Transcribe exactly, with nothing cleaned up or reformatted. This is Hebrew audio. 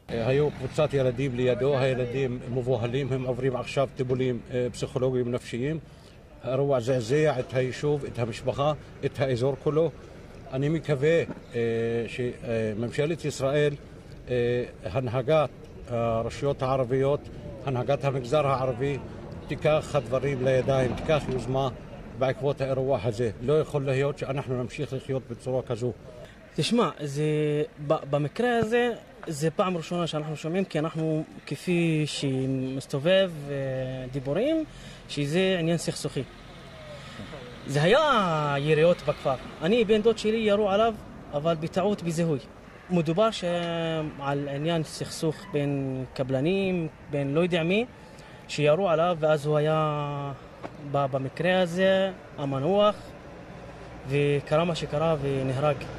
היו קבוצת ילדים לידו, הילדים מבוהלים, הם עוברים עכשיו טיפולים פסיכולוגיים נפשיים. האירוע זעזע את היישוב, את המשפחה, את האזור כולו. אני מקווה שממשלת ישראל, הנהגת הרשויות הערביות, הנהגת המגזר הערבי, תיקח הדברים לידיים, תיקח יוזמה בעקבות האירוע הזה. לא יכול להיות שאנחנו נמשיך לחיות בצורה כזו. תשמע, זה, במקרה הזה, זה פעם ראשונה שאנחנו שומעים, כי אנחנו כפי שמסתובב דיבורים, שזה עניין סכסוכי. זה היה יריות בכפר. אני, בן דוד שלי ירו עליו, אבל בטעות בזיהוי. מדובר על עניין סכסוך בין קבלנים, בין לא יודע מי, שירו עליו, ואז הוא היה במקרה הזה המנוח, וקרה מה שקרה ונהרג.